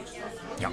Ja.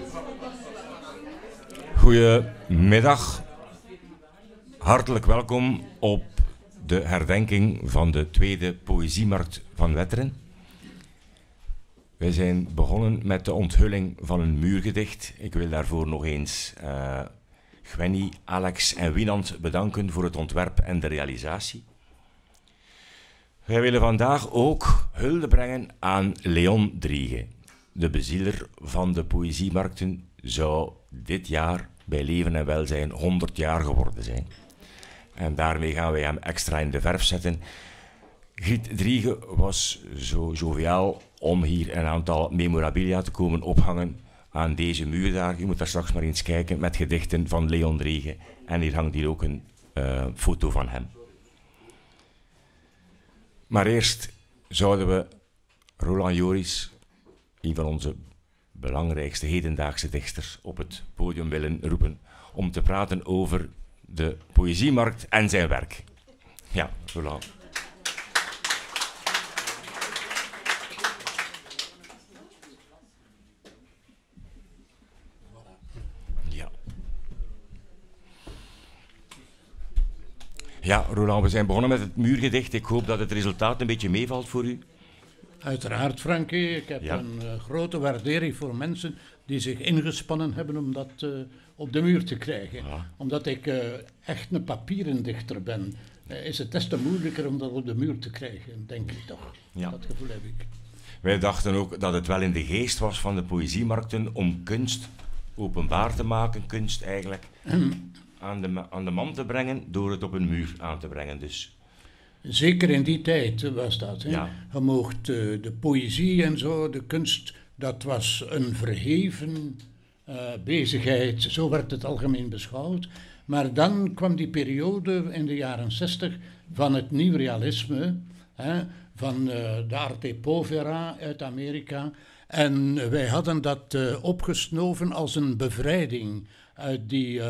Goedemiddag. Hartelijk welkom op de herdenking van de tweede Poëziemarkt van Wetteren. Wij zijn begonnen met de onthulling van een muurgedicht. Ik wil daarvoor nog eens Gwenny, Alex en Wienand bedanken voor het ontwerp en de realisatie. Wij willen vandaag ook hulde brengen aan Leon Driege. De bezieler van de Poëziemarkten zou dit jaar bij leven en welzijn 100 jaar geworden zijn. En daarmee gaan wij hem extra in de verf zetten. Griet Driege was zo joviaal om hier een aantal memorabilia te komen ophangen aan deze muur daar. Je moet daar straks maar eens kijken met gedichten van Leon Driege. En hier hangt hier ook een foto van hem. Maar eerst zouden we Roland Joris, een van onze belangrijkste hedendaagse dichters, op het podium willen roepen om te praten over de Poëziemarkt en zijn werk. Ja, Roland. Ja, Roland, we zijn begonnen met het muurgedicht. Ik hoop dat het resultaat een beetje meevalt voor u. Uiteraard, Frankie. Ik heb een grote waardering voor mensen die zich ingespannen hebben om dat op de muur te krijgen. Ja. Omdat ik echt een papieren dichter ben, is het des te moeilijker om dat op de muur te krijgen, denk ik toch. Ja. Dat gevoel heb ik. Wij dachten ook dat het wel in de geest was van de Poëziemarkten om kunst openbaar te maken, kunst eigenlijk aan de man te brengen door het op een muur aan te brengen. Dus. Zeker in die tijd was dat. Hè? Ja. Je mocht de poëzie en zo, de kunst, dat was een verheven bezigheid. Zo werd het algemeen beschouwd. Maar dan kwam die periode in de jaren 60 van het nieuw realisme, van de arte povera uit Amerika. En wij hadden dat opgesnoven als een bevrijding uit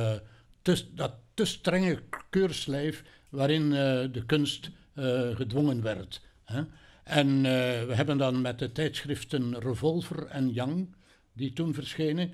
dat te strenge keurslijf waarin de kunst gedwongen werd. Hè? En we hebben dan met de tijdschriften Revolver en Young, die toen verschenen,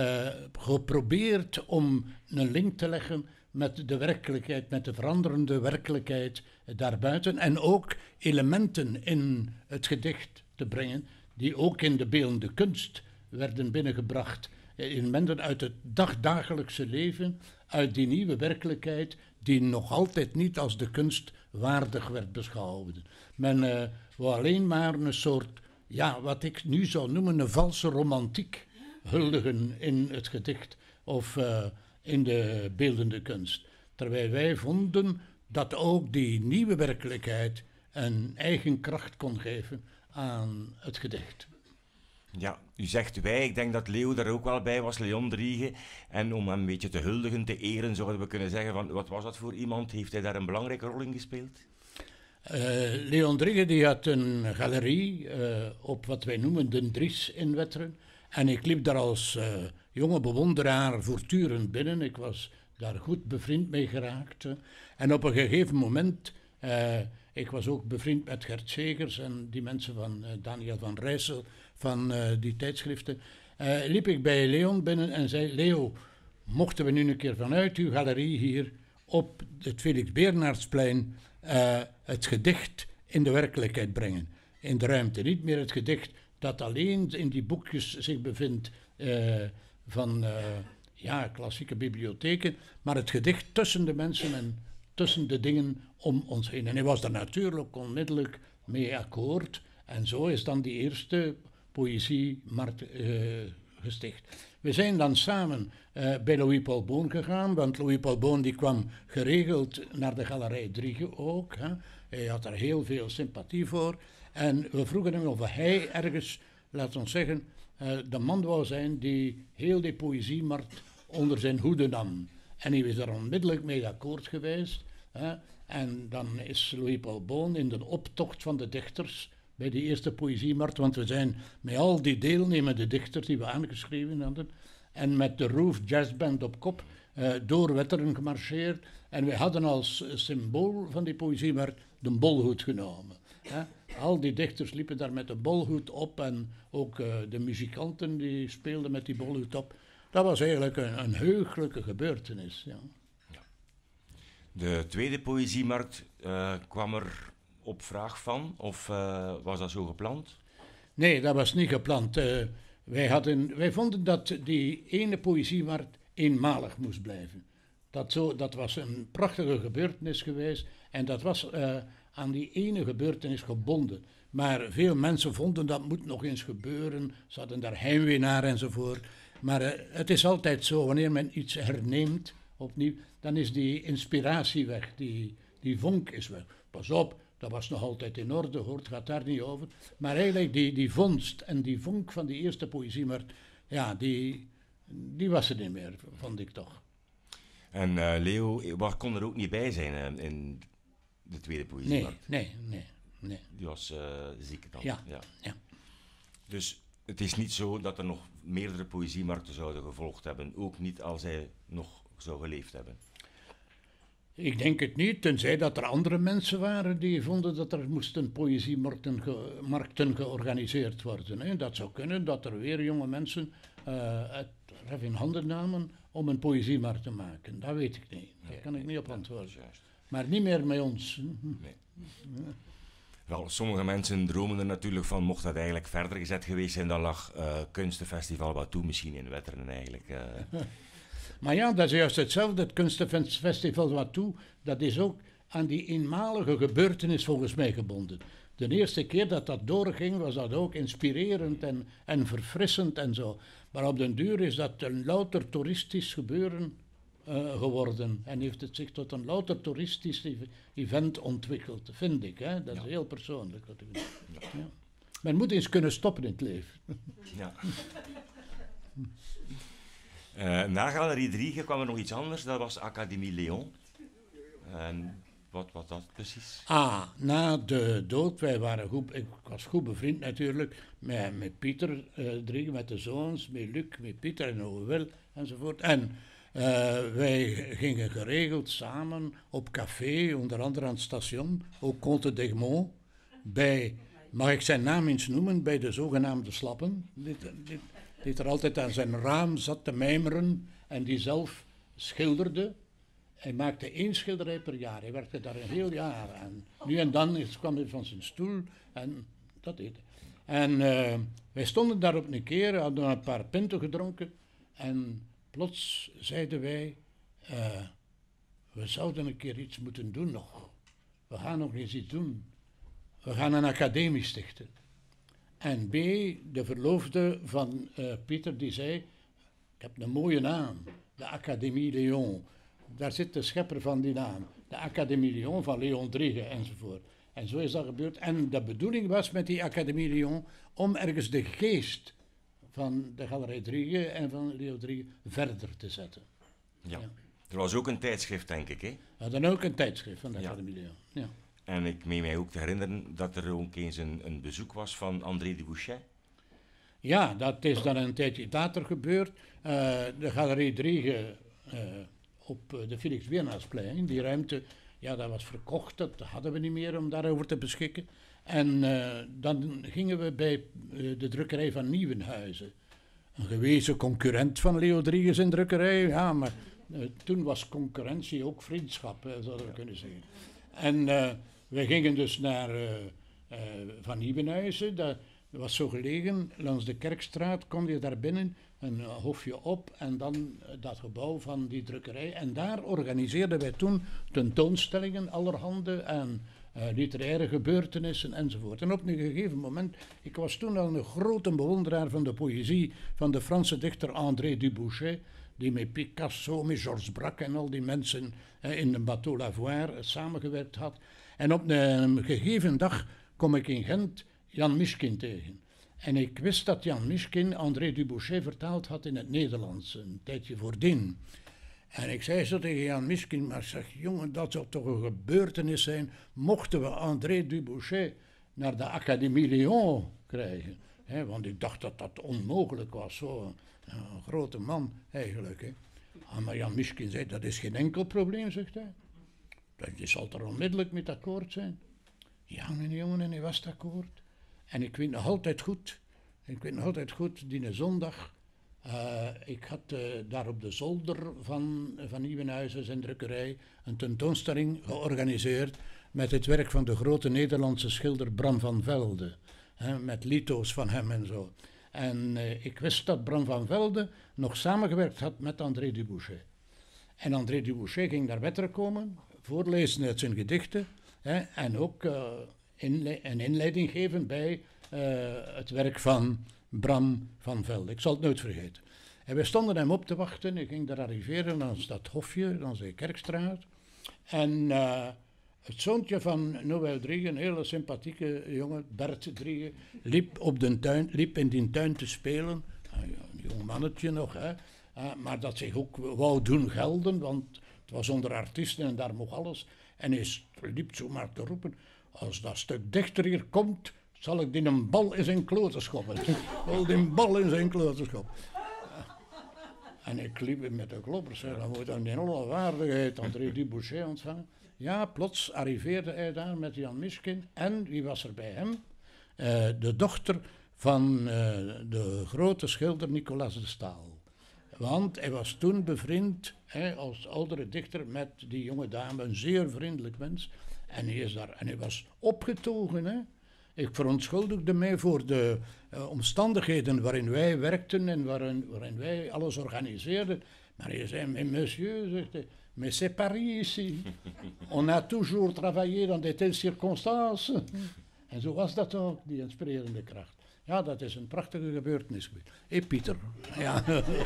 geprobeerd om een link te leggen met de werkelijkheid, met de veranderende werkelijkheid daarbuiten. En ook elementen in het gedicht te brengen die ook in de beeldende kunst werden binnengebracht. Elementen uit het dagdagelijkse leven, uit die nieuwe werkelijkheid die nog altijd niet als de kunst waardig werd beschouwd. Men wou alleen maar een soort, wat ik nu zou noemen, een valse romantiek huldigen in het gedicht of in de beeldende kunst. Terwijl wij vonden dat ook die nieuwe werkelijkheid een eigen kracht kon geven aan het gedicht. Ja, u zegt wij, ik denk dat Leo daar ook wel bij was, Leon Driege. En om hem een beetje te huldigen, te eren, zouden we kunnen zeggen, van, wat was dat voor iemand? Heeft hij daar een belangrijke rol in gespeeld? Leon Driege die had een galerie op wat wij noemen de Dries in Wetteren. En ik liep daar als jonge bewonderaar voortdurend binnen. Ik was daar goed bevriend mee geraakt. En op een gegeven moment, ik was ook bevriend met Gert Segers en die mensen van Daniel van Rijssel, van die tijdschriften, liep ik bij Leon binnen en zei, Leo, mochten we nu een keer vanuit uw galerie hier op het Felix Bernhardsplein het gedicht in de werkelijkheid brengen. In de ruimte, niet meer het gedicht dat alleen in die boekjes zich bevindt van klassieke bibliotheken, maar het gedicht tussen de mensen en tussen de dingen om ons heen. En hij was daar natuurlijk onmiddellijk mee akkoord. En zo is dan die eerste Poëziemarkt gesticht. We zijn dan samen bij Louis Paul Boon gegaan, want Louis Paul Boon die kwam geregeld naar de Galerij Driege ook. Hè. Hij had er heel veel sympathie voor. En we vroegen hem of hij ergens, laten we zeggen, de man wou zijn die heel die Poëziemarkt onder zijn hoede nam. En hij is daar onmiddellijk mee akkoord geweest. Hè. En dan is Louis Paul Boon in de optocht van de dichters bij die eerste Poëziemarkt, want we zijn met al die deelnemende dichters die we aangeschreven hadden en met de Roof Jazzband op kop door Wetteren gemarcheerd. En wij hadden als symbool van die Poëziemarkt de bolhoed genomen. Hè. Al die dichters liepen daar met de bolhoed op en ook de muzikanten die speelden met die bolhoed op. Dat was eigenlijk een heugelijke gebeurtenis. Ja. De tweede poëziemarkt kwam er op vraag van, of was dat zo gepland? Nee, dat was niet gepland. Wij vonden dat die ene poëziemarkt eenmalig moest blijven. Dat was een prachtige gebeurtenis geweest en dat was aan die ene gebeurtenis gebonden. Maar veel mensen vonden dat moet nog eens gebeuren, ze hadden daar heimwee naar enzovoort. Maar het is altijd zo, wanneer men iets herneemt opnieuw, dan is die inspiratie weg, die vonk is weg. Pas op, dat was nog altijd in orde, hoor, het gaat daar niet over. Maar eigenlijk die vondst en die vonk van die eerste poëziemarkt, ja, die was er niet meer, vond ik toch. En Leo, kon er ook niet bij zijn in de tweede poëziemarkt? Nee. Die was ziek dan? Ja. Dus het is niet zo dat er nog meerdere poëziemarkten zouden gevolgd hebben, ook niet als hij nog zou geleefd hebben? Ik denk het niet, tenzij dat er andere mensen waren die vonden dat er moesten poëziemarkten georganiseerd worden. Hè. Dat zou kunnen, dat er weer jonge mensen het ref in handen namen om een poëziemarkt te maken. Dat weet ik niet, daar kan ik niet op antwoorden. Maar niet meer met ons. Nee. Wel, sommige mensen dromen er natuurlijk van, mocht dat eigenlijk verder gezet geweest zijn, dan lag Kunstenfestival Watou misschien in Wetteren eigenlijk. Maar ja, dat is juist hetzelfde. Het Kunstenfestival Watou, dat is ook aan die eenmalige gebeurtenis volgens mij gebonden. De eerste keer dat dat doorging, was dat ook inspirerend en verfrissend en zo. Maar op den duur is dat een louter toeristisch gebeuren geworden. En heeft het zich tot een louter toeristisch event ontwikkeld, vind ik. Hè? Dat is heel persoonlijk. Ja. Men moet eens kunnen stoppen in het leven. Ja. Na Galerie Driege kwam er nog iets anders, dat was Académie Léon. En wat was dat precies? Na de dood, ik was goed bevriend natuurlijk met Pieter Driege, met de zoons, met Luc, met Pieter en Noël enzovoort. En wij gingen geregeld samen op café, onder andere aan het station, ook Comte d'Egmont, bij, mag ik zijn naam eens noemen, bij de zogenaamde Slappen, die er altijd aan zijn raam zat te mijmeren en die zelf schilderde. Hij maakte 1 schilderij per jaar, hij werkte daar een heel jaar aan. Nu en dan kwam hij van zijn stoel en dat deed hij. En wij stonden daar op een keer, hadden een paar pinten gedronken en plots zeiden wij, we zouden een keer iets moeten doen nog. We gaan nog eens iets doen. We gaan een academie stichten. En B, de verloofde van Pieter, die zei, ik heb een mooie naam, de Académie Léon. Daar zit de schepper van die naam, de Académie Léon van Léon Driege enzovoort. En zo is dat gebeurd. En de bedoeling was met die Académie Léon om ergens de geest van de Galerij Driege en van Léon Driege verder te zetten. Ja. Er was ook een tijdschrift, denk ik, hè? We hadden ook een tijdschrift van de Académie Léon. Ja. En ik meen mij ook te herinneren dat er ook eens een bezoek was van André Dubouchet. Ja, dat is dan een tijdje later gebeurd. De Galerie Driege op de Felix Bernardsplein, die ruimte, ja, dat was verkocht, dat hadden we niet meer om daarover te beschikken. En dan gingen we bij de drukkerij van Nieuwenhuizen. Een gewezen concurrent van Leo Drieges in drukkerij, ja, maar toen was concurrentie ook vriendschap, zouden we kunnen zeggen. En we gingen dus naar Van Nieuwenhuizen, dat was zo gelegen, langs de Kerkstraat kom je daar binnen, een hofje op en dan dat gebouw van die drukkerij. En daar organiseerden wij toen tentoonstellingen, allerhande en literaire gebeurtenissen enzovoort. En op een gegeven moment, ik was toen al een grote bewonderaar van de poëzie van de Franse dichter André Dubouchet, die met Picasso, met Georges Braque en al die mensen in de Bateau Lavoir samengewerkt had. En op een gegeven dag kom ik in Gent Jan Mishkin tegen. En ik wist dat Jan Mishkin André Dubouchet vertaald had in het Nederlands, een tijdje voordien. En ik zei zo tegen Jan Mishkin, maar zeg, jongen, dat zou toch een gebeurtenis zijn, mochten we André Dubouchet naar de Académie Léon krijgen. Want ik dacht dat dat onmogelijk was, zo een grote man eigenlijk. Maar Jan Mishkin zei, dat is geen enkel probleem, zegt hij. Je zal er onmiddellijk mee akkoord zijn. Ja, mijn jongen, en hij was akkoord. En ik weet nog altijd goed, die zondag, ik had daar op de zolder van Nieuwenhuizen zijn drukkerij een tentoonstelling georganiseerd met het werk van de grote Nederlandse schilder Bram van Velde. Met lito's van hem en zo. En ik wist dat Bram van Velde nog samengewerkt had met André Dubouchet. En André Dubouchet ging naar Wetteren komen, voorlezen uit zijn gedichten en ook een inleiding geven bij het werk van Bram van Velde. Ik zal het nooit vergeten. En we stonden hem op te wachten. Ik ging daar arriveren langs dat hofje, langs de Kerkstraat. En het zoontje van Noël Driege, een hele sympathieke jongen, Bert Driege, liep in die tuin te spelen. Een jong mannetje nog, hè. Maar dat zich ook wou doen gelden, want het was onder artiesten en daar mocht alles. En hij liep zo maar te roepen, als dat stuk dichter hier komt, zal ik die een bal in zijn kloten schoppen. Wel die bal in zijn kloten schoppen. En ik liep met de kloppers, dan moet dan in alle waardigheid André Dubouchet ontvangen. Ja, plots arriveerde hij daar met Jan Miskin en wie was er bij hem? De dochter van de grote schilder Nicolas de Staal. Want hij was toen bevriend als oudere dichter met die jonge dame, een zeer vriendelijk mens. En hij was opgetogen. Hè. Ik verontschuldigde mij voor de omstandigheden waarin wij werkten en waarin wij alles organiseerden. Maar hij zei, monsieur, zegt hij, mais c'est Paris ici. On a toujours travaillé dans de telles circonstances. En zo was dat ook, die inspirerende kracht. Ja, dat is een prachtige gebeurtenis geweest. Hé, Pieter. Ja.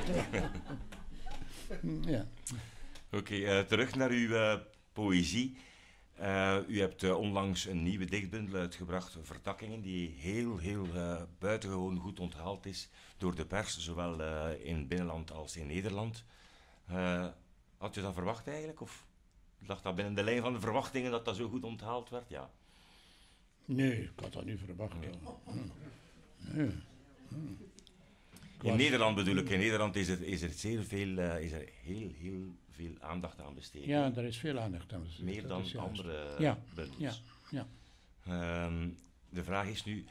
Ja. Oké, terug naar uw poëzie. U hebt onlangs een nieuwe dichtbundel uitgebracht, Vertakkingen, die heel buitengewoon goed onthaald is door de pers, zowel in het binnenland als in Nederland. Had je dat verwacht eigenlijk? Of lag dat binnen de lijn van de verwachtingen dat dat zo goed onthaald werd? Ja. Nee, ik had dat niet verwacht. Nee. In Nederland bedoel ik, in Nederland is er zeer veel, heel veel aandacht aan besteed. Ja, er is veel aandacht aan besteed. Meer dan andere bundels. Ja. De vraag is nu,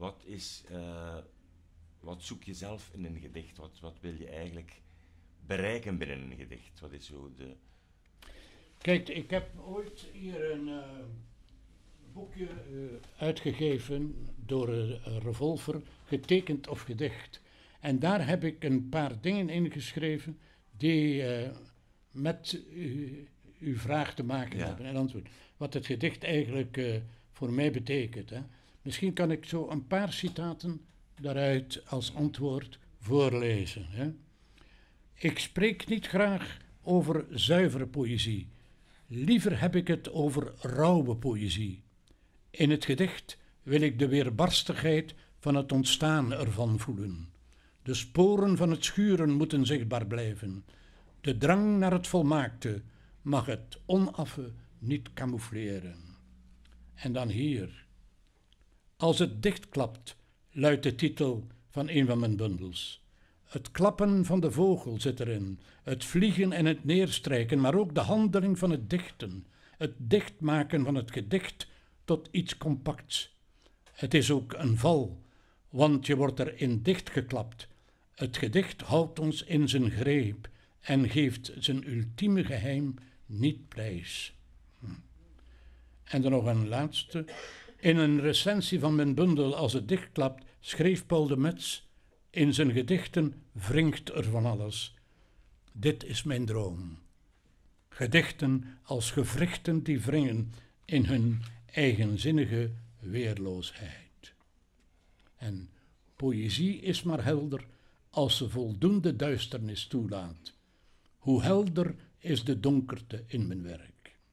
wat zoek je zelf in een gedicht? Wat wil je eigenlijk bereiken binnen een gedicht? Wat is zo de... Kijk, ik heb ooit hier een boekje uitgegeven door Revolver, getekend of gedicht. En daar heb ik een paar dingen ingeschreven die met uw vraag te maken hebben en antwoord. Wat het gedicht eigenlijk voor mij betekent. Hè. Misschien kan ik zo een paar citaten daaruit als antwoord voorlezen. Hè. Ik spreek niet graag over zuivere poëzie. Liever heb ik het over rauwe poëzie. In het gedicht wil ik de weerbarstigheid van het ontstaan ervan voelen. De sporen van het schuren moeten zichtbaar blijven. De drang naar het volmaakte mag het onaffe niet camoufleren. En dan hier. Als het dichtklapt, luidt de titel van een van mijn bundels. Het klappen van de vogel zit erin, het vliegen en het neerstrijken, maar ook de handeling van het dichten, het dichtmaken van het gedicht tot iets compacts. Het is ook een val, want je wordt erin dichtgeklapt. Het gedicht houdt ons in zijn greep en geeft zijn ultieme geheim niet prijs. En dan nog een laatste. In een recensie van mijn bundel Als het dichtklapt schreef Paul de Metz: in zijn gedichten wringt er van alles. Dit is mijn droom. Gedichten als gewrichten die wringen in hun eigenzinnige weerloosheid. En poëzie is maar helder als ze voldoende duisternis toelaat. Hoe helder is de donkerte in mijn werk.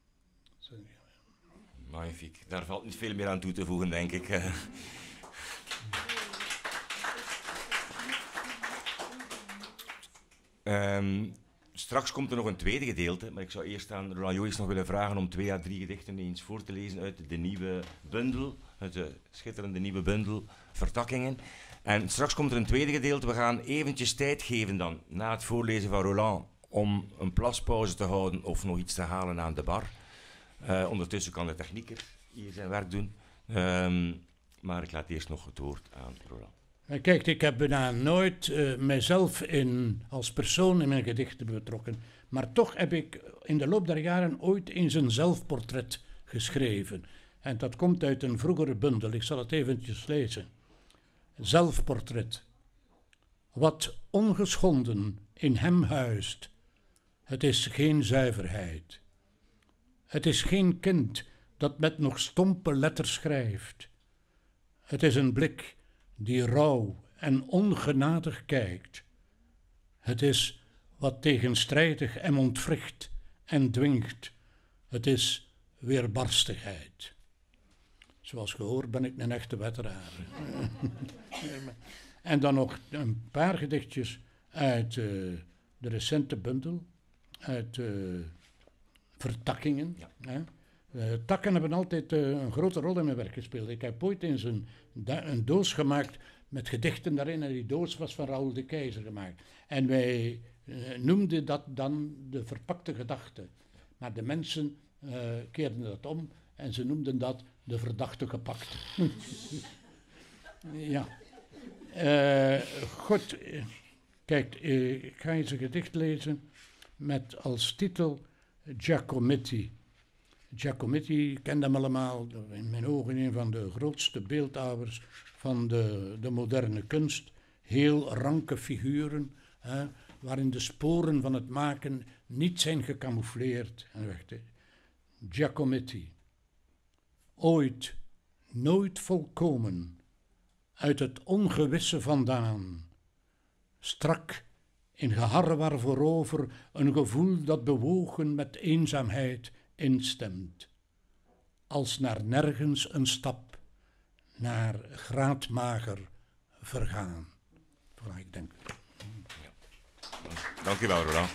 Magnifiek. Daar valt niet veel meer aan toe te voegen, denk ik. Straks komt er nog een tweede gedeelte, maar ik zou eerst aan Roland Joyce nog willen vragen om 2 à 3 gedichten eens voor te lezen uit de nieuwe bundel, uit de schitterende nieuwe bundel Vertakkingen. En straks komt er een tweede gedeelte. We gaan eventjes tijd geven dan, na het voorlezen van Roland, om een plaspauze te houden of nog iets te halen aan de bar. Ondertussen kan de technieker hier zijn werk doen. Maar ik laat eerst nog het woord aan Roland. Kijk, ik heb bijna nooit mijzelf als persoon in mijn gedichten betrokken. Maar toch heb ik in de loop der jaren ooit eens een zelfportret geschreven. En dat komt uit een vroegere bundel. Ik zal het eventjes lezen. Zelfportret. Wat ongeschonden in hem huist, het is geen zuiverheid. Het is geen kind dat met nog stompe letters schrijft. Het is een blik die rauw en ongenadig kijkt. Het is wat tegenstrijdig hem ontwricht en dwingt. Het is weerbarstigheid. Zoals gehoord ben ik een echte veteraan. En dan nog een paar gedichtjes uit de recente bundel, uit Vertakkingen. Ja. Takken hebben altijd een grote rol in mijn werk gespeeld. Ik heb ooit eens een doos gemaakt met gedichten daarin en die doos was van Raoul de Keizer gemaakt. En wij noemden dat dan de verpakte gedachte. Maar de mensen keerden dat om en ze noemden dat de verdachte gepakt. Ja. Goed, kijk, ik ga eens een gedicht lezen met als titel Giacometti. Giacometti, kent hem allemaal, in mijn ogen een van de grootste beeldhouwers van de moderne kunst. Heel ranke figuren, waarin de sporen van het maken niet zijn gecamoufleerd. Giacometti. Ooit, nooit volkomen, uit het ongewisse vandaan. Strak, in geharrewar voorover, een gevoel dat bewogen met eenzaamheid instemt. Als naar nergens een stap, naar graadmager vergaan. Voilà, ik denk. Dank u wel, Roland.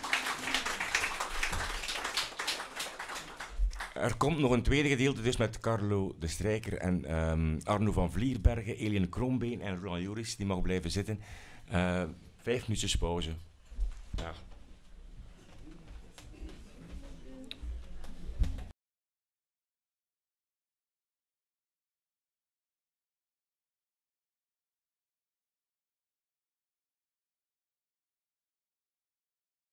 Er komt nog een tweede gedeelte dus met Carlo de Strijker en Arno van Vlierbergen, Eliane Kroombeen en Roland Joris. Die mag blijven zitten. 5 minuutjes pauze. Ja.